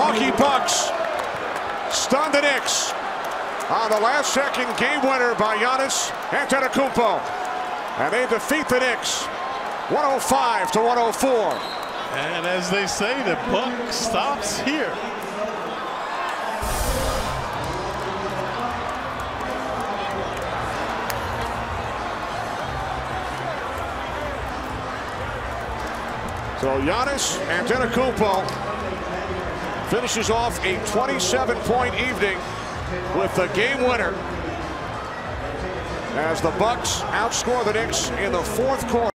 Milwaukee Bucks stun the Knicks on the last-second game winner by Giannis Antetokounmpo. And they defeat the Knicks 105-104. And as they say, the buck stops here. So Giannis Antetokounmpo finishes off a 27-point evening with the game winner as the Bucks outscore the Knicks in the fourth quarter.